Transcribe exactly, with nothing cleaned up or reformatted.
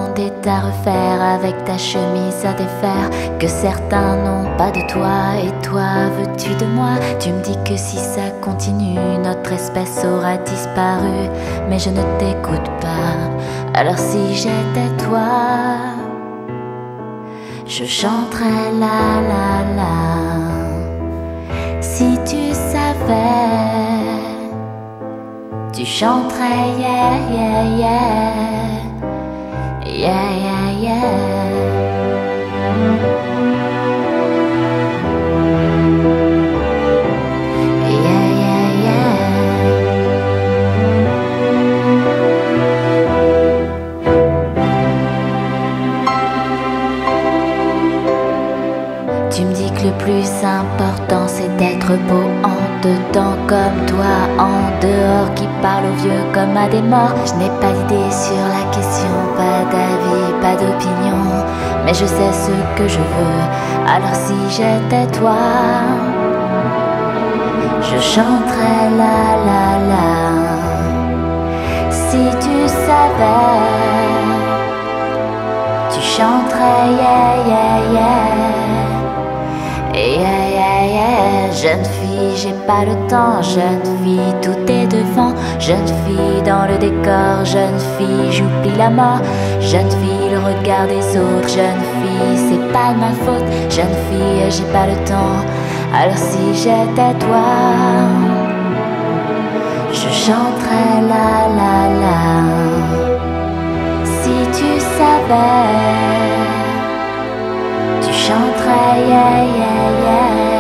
monde est à refaire, avec ta chemise à défaire, que certains n'ont pas de toi. Et toi, veux-tu de moi? Tu me dis que si ça continue, notre espèce aura disparu. Mais je ne t'écoute pas. Alors si j'étais toi, je chanterais la la la. Si tu savais, tu chanterais yeah yeah yeah yeah yeah yeah. Tu me dis que le plus important c'est d'être beau en dedans comme toi, en dehors, qui parle aux vieux comme à des morts. Je n'ai pas d'idée sur la question, pas d'avis, pas d'opinion, mais je sais ce que je veux. Alors si j'étais toi, je chanterais la la la. Si tu savais, tu chanterais yeah yeah yeah. Yeah, yeah, yeah. Jeune fille, j'ai pas le temps. Jeune fille, tout est devant. Jeune fille dans le décor. Jeune fille, j'oublie la mort. Jeune fille, le regard des autres. Jeune fille, c'est pas de ma faute. Jeune fille, j'ai pas le temps. Alors si j'étais toi, je chanterais la la la. Si tu savais, tu chanterais yeah yeah yeah.